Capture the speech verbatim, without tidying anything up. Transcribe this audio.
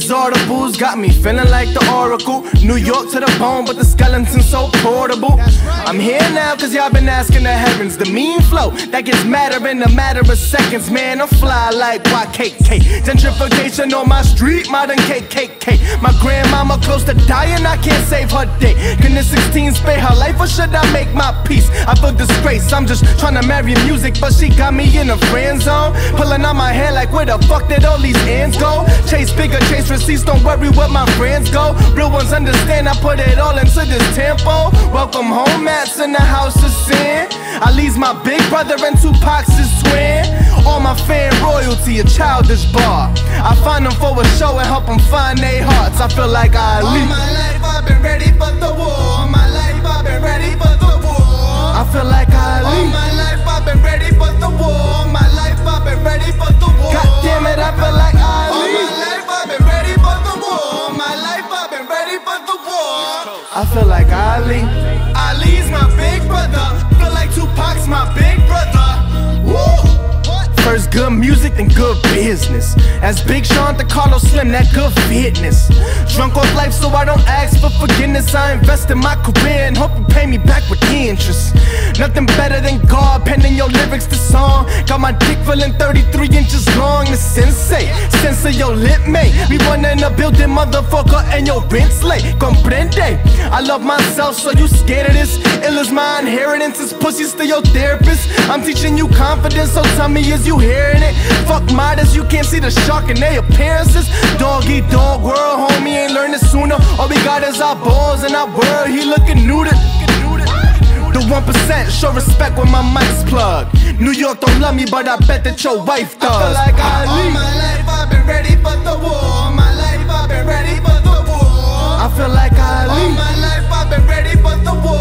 inexhaustibles got me feeling like the Oracle. New York to the bone, but the skeleton so portable. I'm here now cause y'all been asking the heavens. The mean flow that gets madder in a matter of seconds. Man, I'm fly like Y K K. Gentrification on my street, modern K K K. My grandmama close to dying, I can't save her day. Can the sixteen spare her life or should I make my peace? I feel disgrace, I'm just trying to marry music, but she got me in a friend zone. Pulling on my hair like where the fuck did all these ends go? Chase bigger, chase receipts, don't worry where my friends go. Real ones understand, I put it all into this tempo. Welcome home, Matt's in the house of sin. Ali's my big brother and Tupac's his twin. All my fan royalty, a childish bar. I find them for a show and help them find their hearts. I feel like Ali. All my life I've been ready for the war. All my life I've been ready for the war. I feel like Ali. All my life I've been ready for the war. All my life I've been ready for the war. God damn it, I feel like Ali. All my life I've been ready for the war. All my life I've been ready for the war. I feel like Ali. Ali's my big brother. Feel like Tupac's my big brother. Woo! First good music, then good business. As Big Sean to Carlos Slim, that good fitness. Drunk off life so I don't ask for forgiveness. I invest in my career and hope you pay me back with interest. Nothing better than God penning your lyrics to song. Got my dick feeling thirty-three inches long. The sensei, sensei your lip mate. We run in a building, motherfucker, and your rent's late. Comprende? I love myself, so you scared of this? Ill is my inheritance, is pussy still your therapist? I'm teaching you confidence, so tell me is you hearing it? Fuck modest, you can't see the shark in their appearances. Dog eat dog world, homie ain't learned it sooner. All we got is our balls and our world, he looking neutered. The one percent show respect when my mic's plugged. New York don't love me, but I bet that your wife does. I feel like Ali. All my life I've been ready for the war. All my life I've been ready for the war. I feel like Ali. All my life I've been ready for the war.